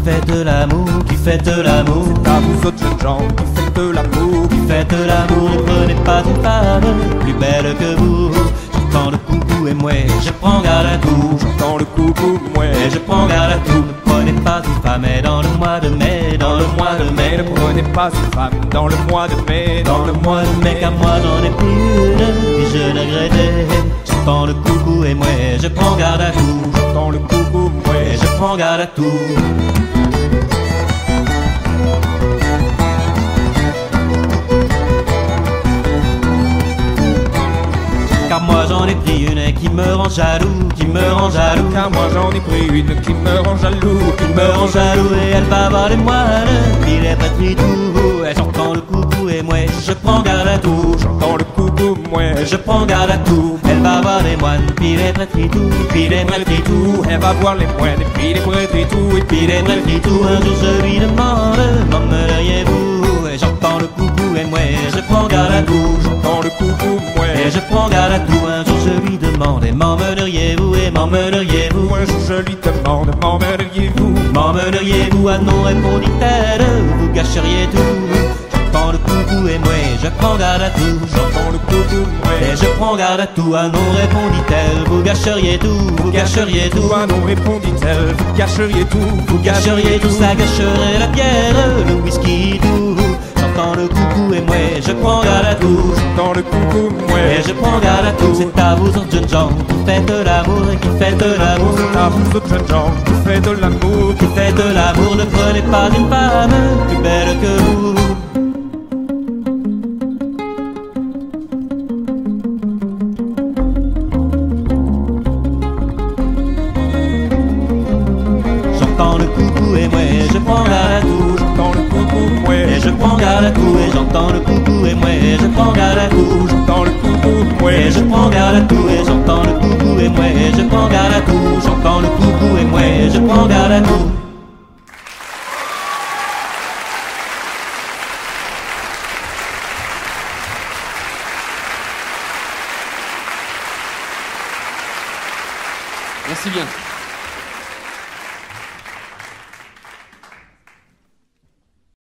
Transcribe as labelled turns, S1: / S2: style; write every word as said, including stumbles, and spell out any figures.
S1: faites l'amour, qui faites l'amour.
S2: C'est à vous autres jeunes gens qui faites l'amour,
S1: Qui faites l'amour, ne prenez pas une femme plus belle que vous. J'entends le coucou et moi, je prends garde à tout.
S2: j'entends le coucou, moi.
S1: Et je prends garde à tout. Ne prenez pas une femme et dans le mois de mai, dans le mois de mai,
S2: Ne prenez pas une femme dans le mois de mai,
S1: dans le mois de mai, car moi j'en ai pris une, et je regrettais. J'entends le coucou et moi, je prends garde à tout.
S2: j'entends le coucou, moi.
S1: Et je prends garde à tout. Car moi j'en ai pris une qui me rend jaloux, qui me rend jaloux.
S2: Car moi j'en ai pris une qui me rend jaloux, qui
S1: me rend jaloux et elle va voir les moines, puis les patries tout. Et j'entends le coucou et moi je prends garde à tout.
S2: j'entends le coucou, moi.
S1: Et je prends garde à tout. Elle va voir les moines, puis les patries tout, puis les patries tout.
S2: Elle va voir les moines et puis les prêtres et tout, et puis
S1: Puis les patries tout. Un jour je lui demande, m'emmèneriez-vous? Et j'entends le coucou et moi je prends garde à tout.
S2: j'entends le coucou, moi.
S1: Et je prends garde à tout. Un jour je lui demande, et m'emmèneriez-vous? Et m'emmèneriez-vous?
S2: Un jour je lui demande, m'emmèneriez-vous?
S1: M'emmèneriez-vous? Ah non, répondit-elle, vous gâcheriez tout. J'entends le coucou et moi je prends garde à tout.
S2: J'entends le coucou, moi.
S1: Et je prends garde à tout. Ah non, répondit-elle, vous gâcheriez tout. Vous gâcheriez tout.
S2: Ah non, répondit-elle, vous gâcheriez tout,
S1: Vous gâcheriez tout, ça gâcherait la bière, le whisky, tout. J'entends le coucou et moi je prends garde à tout.
S2: J'entends le coucou, moi.
S1: Et je prends garde à tout. C'est à vous autres jeunes gens qui faites l'amour, qui faites l'amour.
S2: C'est à vous autres jeunes gens qui faites de l'amour,
S1: Qui faites l'amour, ne prenez pas une femme plus belle que vous. J'entends le coucou et moi je prends garde à tout.
S2: j'entends le coucou, moi.
S1: Et je prends garde à tout. Et j'entends le coucou et moi je prends garde à tout.
S2: J'entends le coucou, moi.
S1: Et je prends garde à tout. Et j'entends le coucou et moi je prends garde à tout. J'entends le coucou et moi je prends garde à tout.
S3: Merci bien.